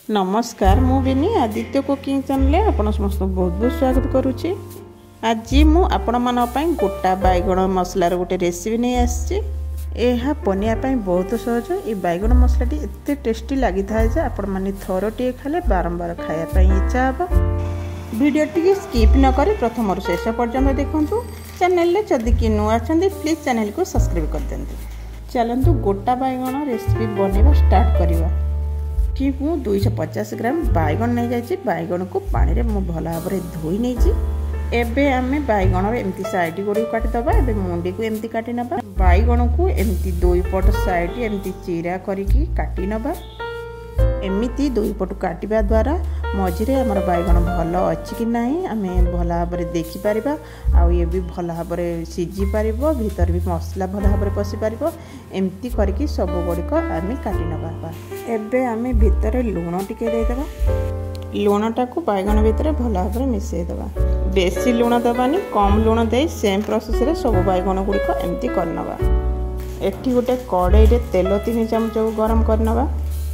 नमस्कार मु बिनी Aditya cooking channel आपण समस्त बहुत बहुत स्वागत करुच्ची। आज मु आपण मान गोटा बैगण मसलार गोटे रेसिपी नहीं आसी। यह बनापी बहुत सहज। ये बैगण मसलाटी एत टेस्टी लगी था आपण मैंने थरटे खाले बारंबार खायापी इच्छा हे। वीडियो टी स्किप न करी प्रथम शेष पर्यंत देखु। चैनल जदि कि नुआ प्लीज चैनल को सब्सक्राइब कर दिंतु। चलतु गोटा बैगण रेसिपी बनवा स्टार्ट करवा। कि मु 250 ग्राम बैगण नहीं जाइए। बैगण को पानी में मुझे भल भाव धोई नहीं। एबे आमे बैगण एमती साइड गुड़ी काटिदबा। एबे मुंडी को एमती काटी नबा। बैगण को एमती दुई पट साइड एमती चिरा करिकी काटी नबा। एमती दुई पट काटिबा द्वारा मझिरे हमर बैगण भल अछि कि नाही आमे भल भाव देखि परिबा। आ ये भी भल भाव सिझी पारिबो। भीतर भी मसला भल भाव पसि पारिबो। एमती करके सब गुड़िक आमे काटी नबा। एबे आमे भीतर लुण टिके दे देबा। लुणटा को बैगण भीतर भल भाव मिसई देबा। बेसी लुण दबानी कम लुण दे सेम प्रोसेस रे सब बैगण गुड़िक एमती करनबा। एठी गोटे कड़ाई रे तेल 3 चमच गरम करनबा।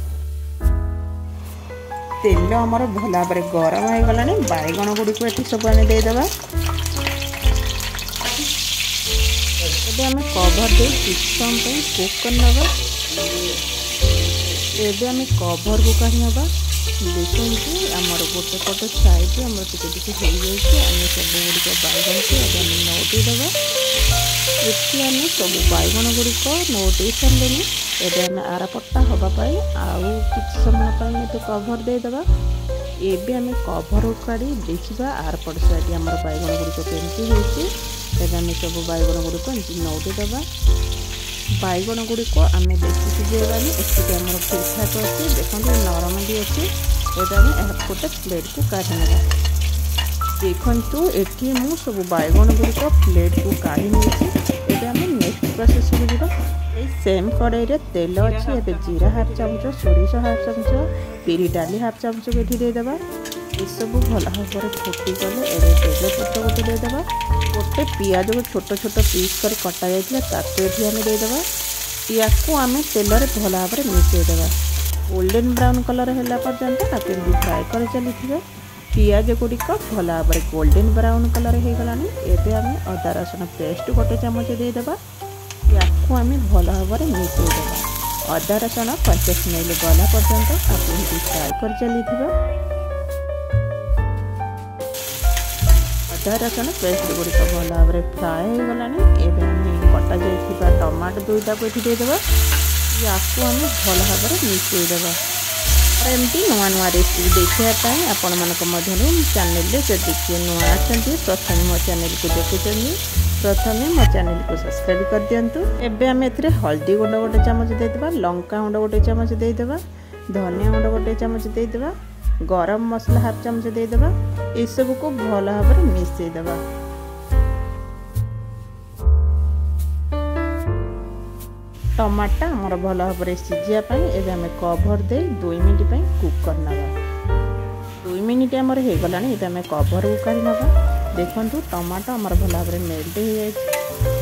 तेल आमर भल भाव गरम हो गला। बैगण गुड़िक ये सब आम देदेबा। एबे आम कभर दे किछ समय कुक करनबा। एबे आम कभर को काढ़ी नबा। देखते आमर गोटे पट साइड आमर टिके टिके हो जाए। आम सब गुड़िक बैगण को नौटे देवा। ये आम सब बैगण गुड़िक नौटे सारे एबे आम आर पट्टा हवापाई आउ कि समय तो कभर देदेबा। एबे आम कभर काढ़ी देखा आर पट साइड आम बैगण गुड़िक केमती होती। आम सब बैगण गुड़िक एमती नौटे देवा। बैगण गुड़िक आम बेसी सिझेबानी। एतिक आम ठीक ठाक अच्छे। देखो नरम भी अच्छे। एबे गोटे प्लेट को काढ़ी ना। देखु ये मु सब बैगण गुड़िक प्लेट को काढ़ी नहीं। आम नेक्स्ट प्रोसेस को जीवा। सेम कड़ाई रे तेल अच्छी। एबे जीरा हाफ चामच, सोरिष हाफ चामच, बिरी डाली हाफ चामच को देदेबा। ये सब भल भाव फुटी गले एबे तेजपत्र गोटे देदेबा। गोटे पियाज को छोट छोट पीस कर कटा जाता आम देदेबा। या आम तेल भल भाव मिसई देवा। गोल्डन ब्राउन कलर है पर्यंत आपको फ्राए कर चली। पियाज गुड़िक भल भाव गोल्डन ब्राउन कलर हो गलानी। एबे आम अदा रसुण पेस्ट गोटे चामच देदेबा। या आम भल भाव मिसई देवा। अदा रसुण कच्चा स्मेल गला पर्यंत आपको फ्राए कर चली। अदा रसुण पेस्ट गुड़िक भल भाव फ्राए हो गलानी। एबे आम कटा जाइथिबा टमाटो दुईटा को ये देदेबा। या आम भल भाव मिसई देवा। एमती नुआ नुआ रेसिपी देखापी आपण मानक चैनल जदि किए नुआ आछंती प्रथम मो चैनल को देखुचंदी प्रथम मो चैनल को सब्सक्राइब कर दियंतु। एबे आम एथिरे हल्दी गुंड गोटे चामच देदेबा। लंका गुंड गोटे चामच देदेबा। धनिया गुंड गोटे चामच देदेबा। गरम मसला हाफ चामच देदेबा। ये सब को भल भाव मिसई देबा। टमाटा आमर भल भाव सिझापी एबे आम कभर दे 2 मिनिट कुक करना। 2 मिनिट आमर हो गला। एबे आम कभर को काढ़ी नबा। देखु टमाटो आमर भल भाव मेल्ट हो जाए।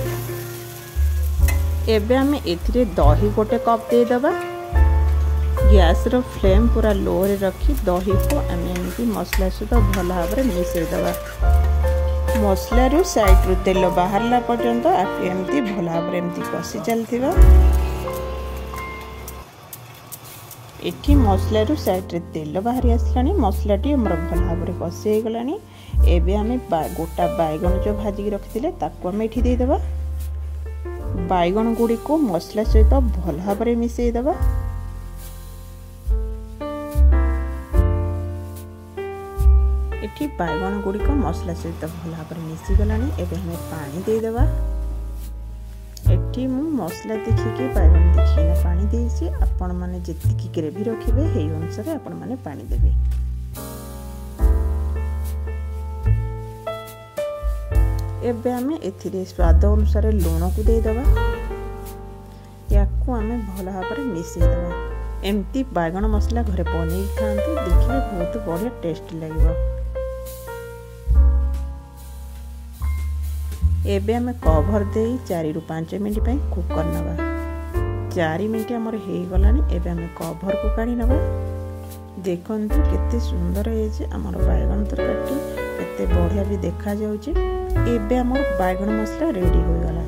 एबे आम एथिरे दही गोटे कप देदेबा। गैस रो फ्लेम पूरा लो रे रखी दही को आम एमती मसला सहित भल भाव मिसई देबा। मसला रू साइड रू तेल बाहरला पर्यंत आप एमती भल भाव एमती कषि चलथिबा। एठी मसला रू साइड रे तेल बाहरी आसलानी। मसलाटी हमर भल भाव कषि हो गलानी। एबे आमे गोटा बैगण जो भाजी रखिथिले ताको आमे एठी दे देबा। बैगण गुड़ी को मसला सहित भल भाव मिसई देबा। एठी बैगण गुड़िक मसला सहित भल भाव मिसी गलानी। एबे हमें पानी देदेबा। एठी मु मसला देखिकी बैगण देखिना पानी देइछि। आपण माने जेतिकी ग्रेवी रखिबे हेई अनुसार आपण माने पानी देबे। एबे हमें एथिरे स्वाद अनुसार लूण को देदेबा। याकू हमें भल भाव मिसई देबा। एमती बैगण मसला घरे बनै खांतु देखिबे बहुत बढ़िया टेस्ट लागिबो। एबे आम कभर दे 4 ରୁ 5 मिनिट कुक करनबा। 4 मिनिट आमर हो गलानी। एबे आम कभर को काढ़ी नबा। देखंतु केते सुंदर है आमर बैगन तरकारी केते बढ़िया भी देखा जाउची। एबे आमर बैगन मसला रेडी हो गला।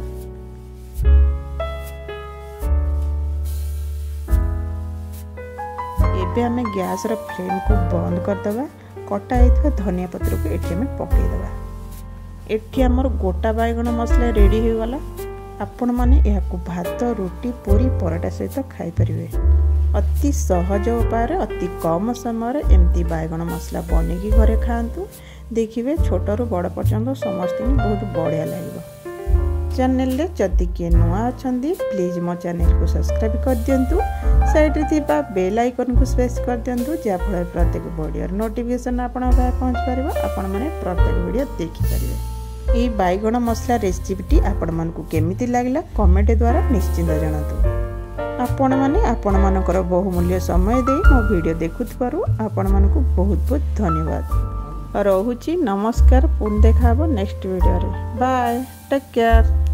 एबे हमें गैस रा फ्लेम को बंद कर दबा। कटा आइथवा धनिया पत्र को एठी में पके दबा। एठी आमर गोटा बैगन मसला रेडी हो गला। आपण माने एहा को भात रोटी पूरी पराठा सहित खाई परिवे। अति सहज उपाय अति कम समय एमती बैगन मसला बनेकी घरे खातु। देखिए छोटू बड़ पर्यंत समस्त बहुत बढ़िया लगे। चैनल रे जदि किए नुआ अच्छा प्लीज मो चैनल को सब्सक्राइब कर दिंतु। साइड थी बेल आइकन को प्रेस कर दिंतु जहाँफल प्रत्येक वीडियो नोटिफिकेशन आपण पहुँच पार। आपण मैंने प्रत्येक वीडियो देखिपारे। ये बैगन मसला रेसिपीटी आपण मानकु केमिति लागला कमेंट द्वारा निश्चिंत जणातु। आपण माने आपण मानकर बहुमूल्य समय दे मो वीडियो देखुथिबारु आपण मानकु बहुत बहुत धन्यवाद। रहुची नमस्कार। पुन देखा नेक्स्ट वीडियो रे। Bye take care.